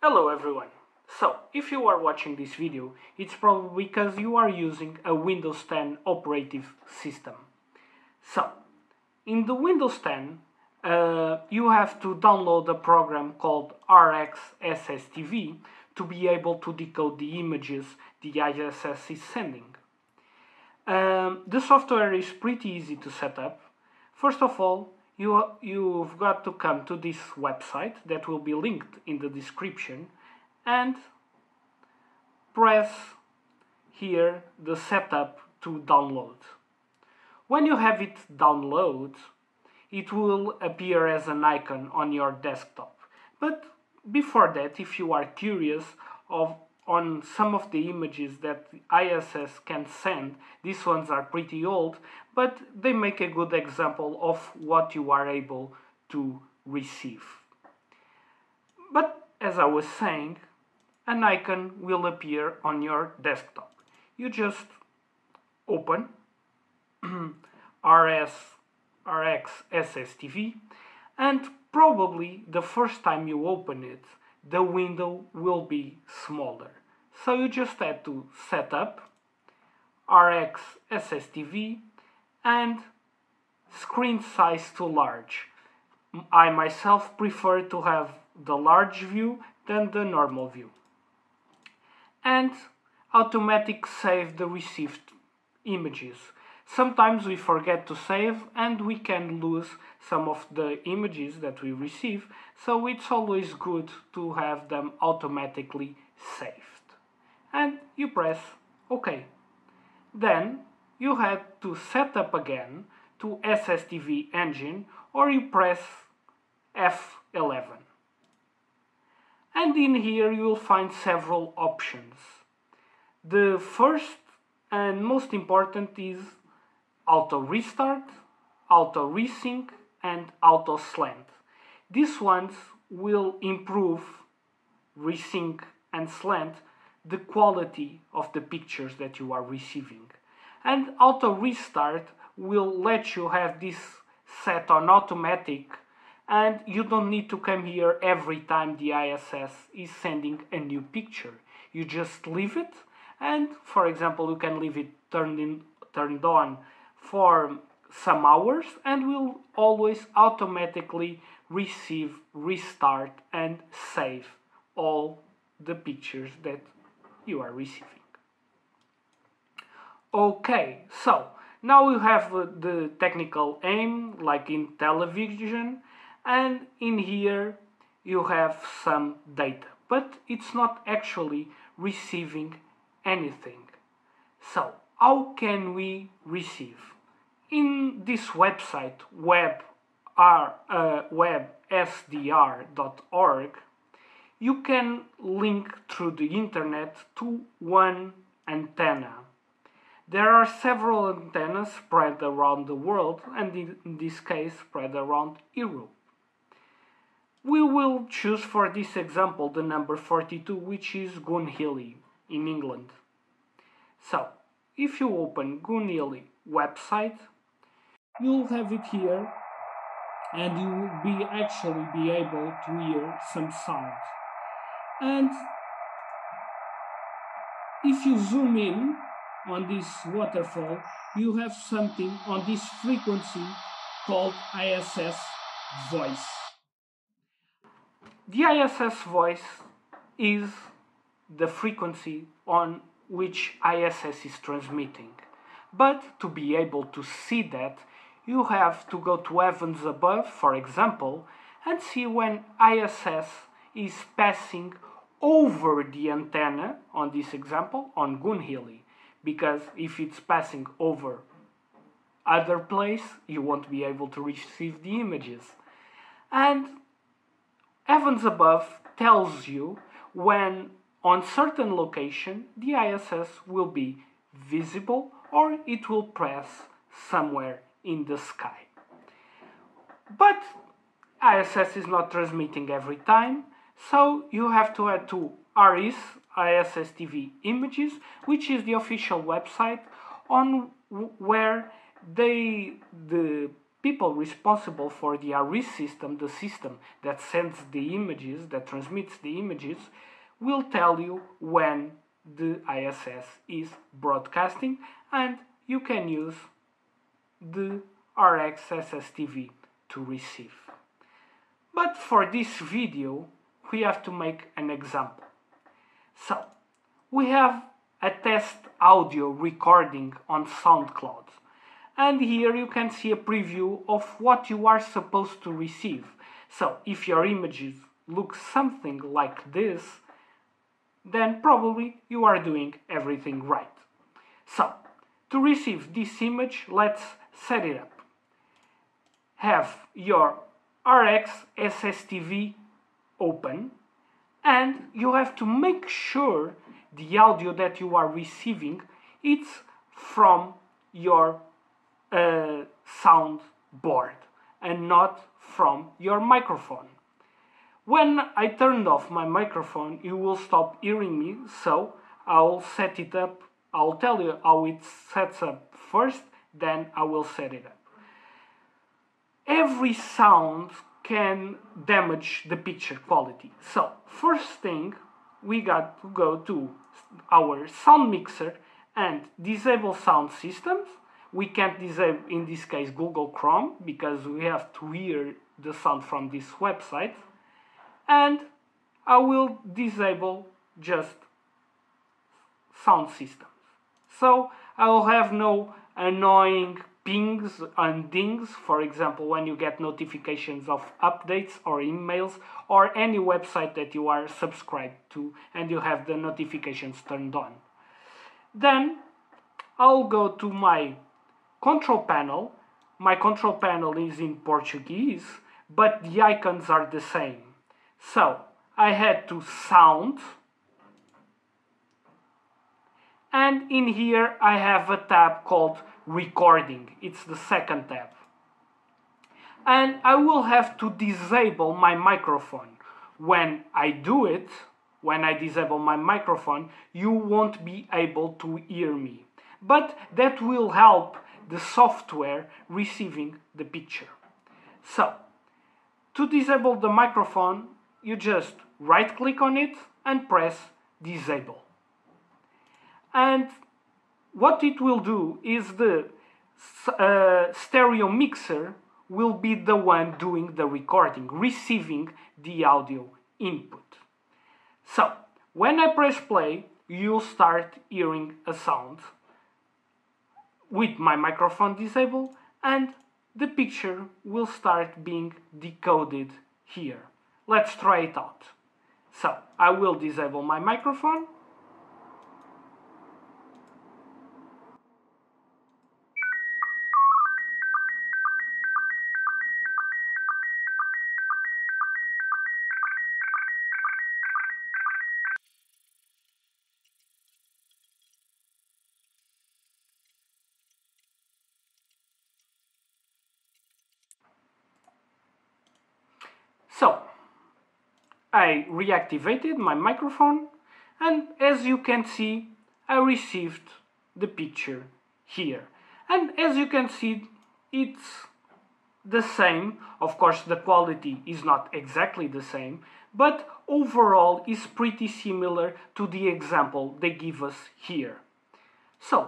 Hello everyone. So, if you are watching this video, it's probably because you are using a Windows 10 operative system. So, in the Windows 10, you have to download a program called RxSSTV to be able to decode the images the ISS is sending. The software is pretty easy to set up. First of all, you've got to come to this website that will be linked in the description and press here the setup to download. When you have it download, it will appear as an icon on your desktop. But before that, if you are curious on some of the images that ISS can send, these ones are pretty old, but they make a good example of what you are able to receive. But as I was saying, an icon will appear on your desktop. You just open RxSSTV, and probably the first time you open it, the window will be smaller. So you just have to set up RxSSTV and screen size to large. I myself prefer to have the large view than the normal view. And automatic save the received images. Sometimes we forget to save and we can lose some of the images that we receive, so it's always good to have them automatically saved. And you press OK. Then you have to set up again to SSTV engine, or you press F11. And in here you will find several options. The first and most important is auto restart, auto resync and auto slant. These ones will improve resync and slant the quality of the pictures that you are receiving. And auto restart will let you have this set on automatic, and you don't need to come here every time the ISS is sending a new picture. You just leave it, and for example you can leave it turned on for some hours and will always automatically receive, restart and save all the pictures that you are receiving. Okay, so now you have the technical aim like in television, and in here you have some data, but it's not actually receiving anything. So how can we receive? In this website websdr.org, you can link through the internet to one antenna. There are several antennas spread around the world, and in this case spread around Europe. We will choose for this example the number 42, which is Goonhilly in England. So, if you open Goonhilly website, you'll have it here, and you will actually be able to hear some sounds. And if you zoom in on this waterfall, you have something on this frequency called ISS voice. The ISS voice is the frequency on which ISS is transmitting. But to be able to see that, you have to go to Heavens Above, for example, and see when ISS is passing over the antenna, on this example, on Goonhilly. Because if it's passing over other place, you won't be able to receive the images. And Heavens Above tells you when on certain location the ISS will be visible or it will pass somewhere in the sky. But ISS is not transmitting every time, so you have to add to RIS, ISSTV Images, which is the official website on where the people responsible for the ARIS system, the system that sends the images, that transmits the images, will tell you when the ISS is broadcasting, and you can use the RX SSTV to receive. But for this video, we have to make an example. So, we have a test audio recording on SoundCloud. And here you can see a preview of what you are supposed to receive. So, if your images look something like this, then probably you are doing everything right. So, to receive this image, let's set it up. Have your RX SSTV open, and you have to make sure the audio that you are receiving is from your sound board and not from your microphone. When I turned off my microphone, you will stop hearing me, so I'll set it up. I'll tell you how it sets up first, then I will set it up. Every sound can damage the picture quality. So, first thing, we got to go to our sound mixer and disable sound systems. We can't disable, in this case, Google Chrome, because we have to hear the sound from this website. And I will disable just sound systems. So I will have no annoying pings and dings, for example, when you get notifications of updates or emails or any website that you are subscribed to and you have the notifications turned on. Then I'll go to my control panel. My control panel is in Portuguese, but the icons are the same. So I head to Sound, and in here I have a tab called Recording. It's the second tab. And I will have to disable my microphone. When I do it, when I disable my microphone, you won't be able to hear me. But that will help the software receiving the picture. So, to disable the microphone, you just right click on it and press disable. And what it will do is the stereo mixer will be the one doing the recording, receiving the audio input. So, when I press play, you'll start hearing a sound with my microphone disabled, and the picture will start being decoded here. Let's try it out. So, I will disable my microphone. So, I reactivated my microphone, and as you can see, I received the picture here. And as you can see, it's the same. Of course, the quality is not exactly the same, but overall is pretty similar to the example they give us here. So,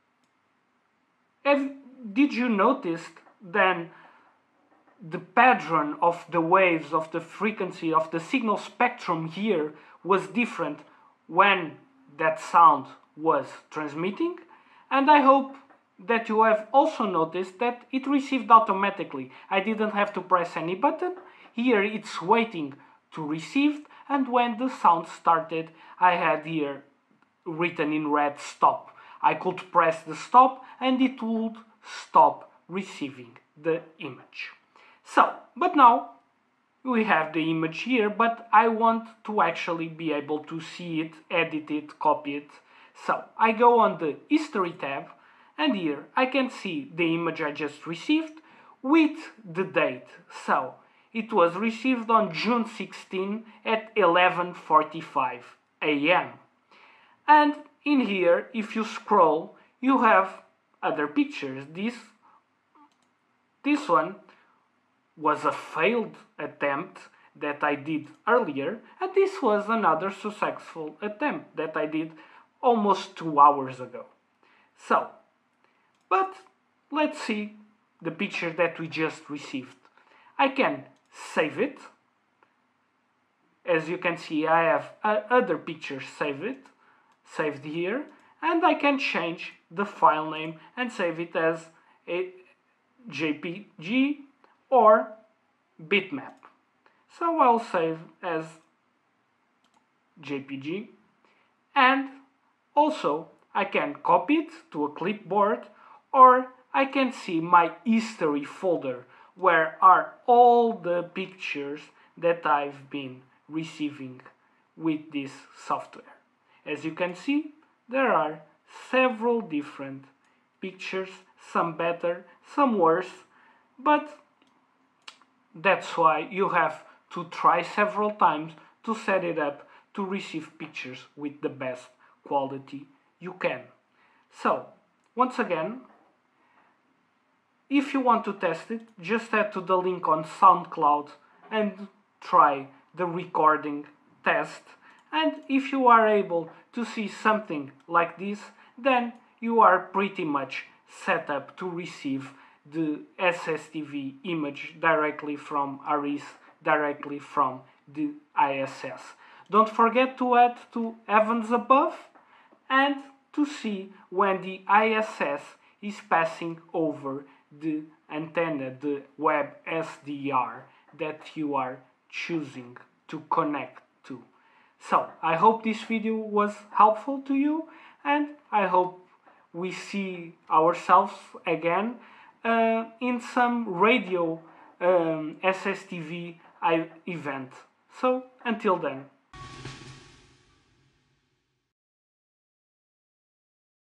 did you notice then the pattern of the waves, of the frequency, of the signal spectrum here was different when that sound was transmitting? And I hope that you have also noticed that it received automatically. I didn't have to press any button. Here it's waiting to receive, and when the sound started, I had here written in red stop. I could press the stop and it would stop receiving the image. So, but now we have the image here, but I want to actually be able to see it, edit it, copy it. So, I go on the History tab, and here I can see the image I just received with the date. So, it was received on June 16 at 11:45 AM. And in here, if you scroll, you have other pictures. This This one was a failed attempt that I did earlier, and this was another successful attempt that I did almost 2 hours ago. So, but let's see the picture that we just received. I can save it. As you can see, I have other pictures saved here, and I can change the file name and save it as a JPG or bitmap. So I'll save as JPG, and also I can copy it to a clipboard, or I can see my history folder where are all the pictures that I've been receiving with this software. As you can see, there are several different pictures, some better, some worse, but that's why you have to try several times to set it up to receive pictures with the best quality you can. So, once again, if you want to test it, just head to the link on SoundCloud and try the recording test. And if you are able to see something like this, then you are pretty much set up to receive the SSTV image directly from ARIS, directly from the ISS. Don't forget to add to Heavens Above and to see when the ISS is passing over the antenna, the web SDR that you are choosing to connect to. So, I hope this video was helpful to you, and I hope we see ourselves again in some radio SSTV event. So, until then.